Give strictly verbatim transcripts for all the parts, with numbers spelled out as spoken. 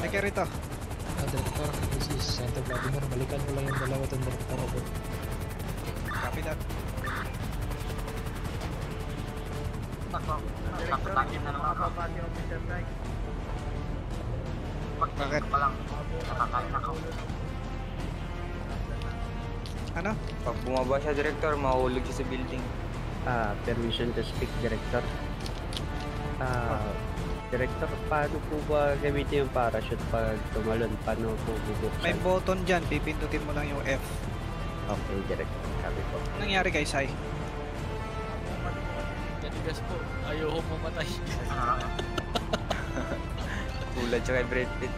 Halika rito. Ah, Director, this is Santo Vladimir. Balikan ko lang yung dalawa itong Director ako. Copy that. Nakapatangin na naman ako. Bakit? Pa lang, nakakain ako. Ano? Pag bumaba siya, Director, mahulog siya sa building. Ah, permission to speak, Director. Ah, Director, paano po ba gamitin yung parachute pag tumalon? Paano po bubuksan? May button dyan. Pipindutin mo lang yung F. Okay, Director. Sabi po. Anong nangyari kay Sai? Kanigas po. Ayaw ko mamatay. Tulad siya kay Brad Pitt.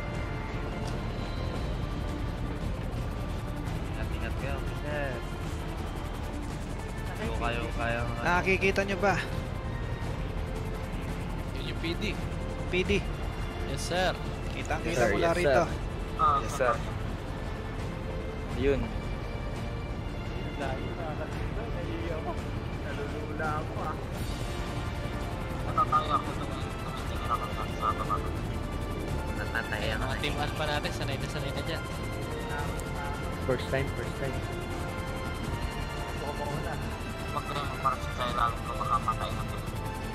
Ingat-ingat kayo, sir. Kayo, kayo, kayo. Nakikita nyo ba? Yun yung P D. P D. Yes, sir. Kitang Yes, kita sir. mula Yes, rito. sir. Yes, sir. Yun. Nalulula ako ah. Natataya ako tumitingin ako sa baba. Natatay ako. Mga team alpha natin, sanay na sanay na dyan. First time, first time. Mag-ring para sa kailangan ko makamatay na din.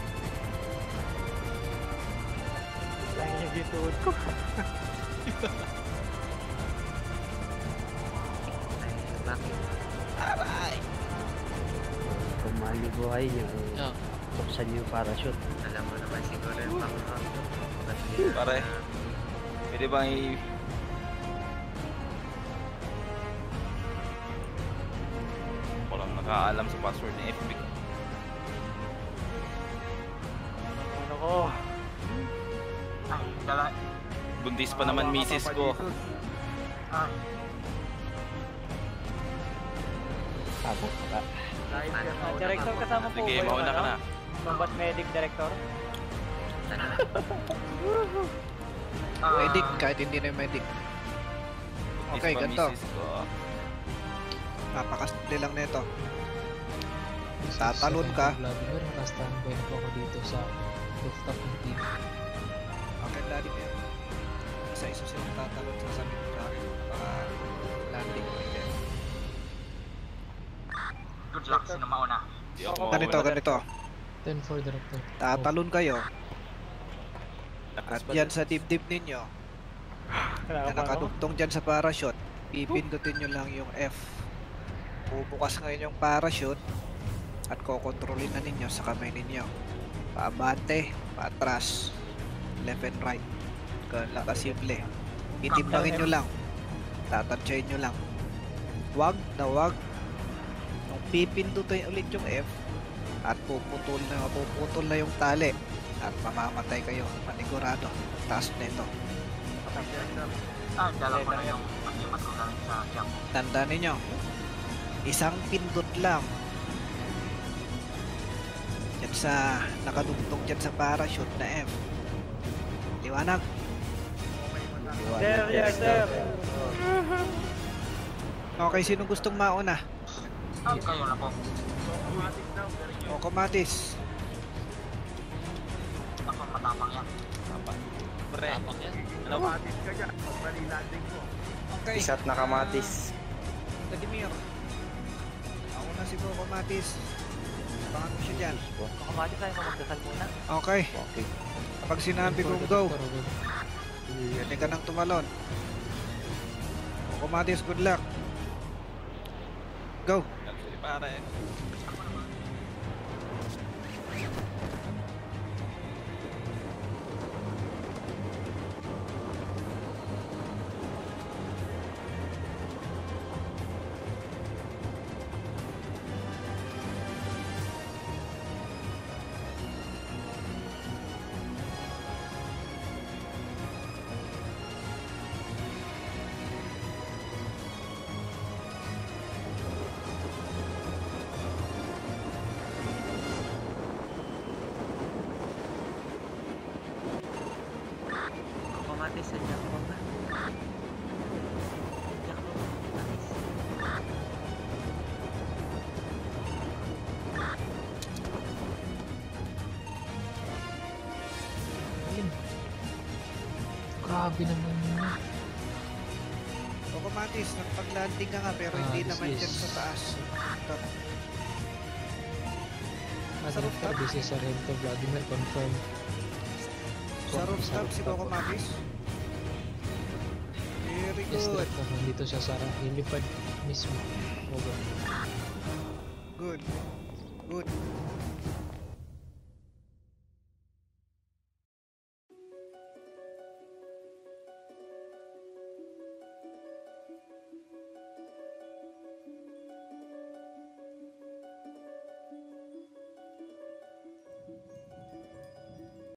Lang yung gituod ko. Aray! Kung malibuhay niyo, Oh. buksan niyo yung parachute. Alam mo naman siguro yung pang-up. Pare. Pwede bang i... Walang nakaalam sa password ng F B ko. Ano ko? Ay, dala. Buntis pa naman misis ko. Ay, Tama ka. Ah, Director, kasama po Sige, ba yung mauna ka ano? na. Combat Medic Director? ah, Medic, kahit hindi na yung medic. Buntis Okay, pa ganito. misis ko. Napakasli lang nito. This is Tatalon ka. Santo Vladimir, naka-standby na po ako dito sa rooftop ng team. Okay, daddy mo yan. Isa-isa silang tatalon sa sabi ng akin. Baka landing mo din. good luck, sino mauna? Di ako Ganito, mawawala. ganito. ten four Director. Tatalon kayo. At yan sa dibdib ninyo, na nakadugtong dyan sa parachute, pipindutin nyo lang yung F. Bubukas ngayon yung parachute at kokontrolin na ninyo sa kamay ninyo. Paabante, paatras, left and right. Ganun lang kasimple. Itimbangin nyo lang. Tatansyahin nyo lang. Wag na wag. Nung pipindutin ulit yung F at puputol na, puputol na yung tali at mamamatay kayo. Manigurado. Taas na ito. Ah, dala ko na yung pag-imat ko galing sa jump. Tandaan ninyo, isang pindot lang dyan sa nakadugtong dyan sa parachute na F. Liwanag. Sir, yes sir. Okay, sino gustong mauna? Ah, kayo na po. O Kamatis. Ako matapang yan. Pre, Tapak yan. ano ba? Okay, Isat na kamatis. Vladimir. Ako na si Bro Kamatis. Abangan mo siya dyan. Makamati tayo, magdasal muna. Okay, Okay. kapag sinabi kong go, pwede ka nang tumalon. O Kamatis, good luck. Go. Actually, pare. Grabe naman yun. Coco Matis, nagpag-landing ka nga pero Ah, hindi this naman is- dyan sa taas. Top. Ah, Sa Director, rooftop? this is Sargento Vladimir, confirm. Sa rooftop si Coco rooftop. Matis. Very Yes, good. Director, nandito siya sa helipad mismo. Over. Good. Good.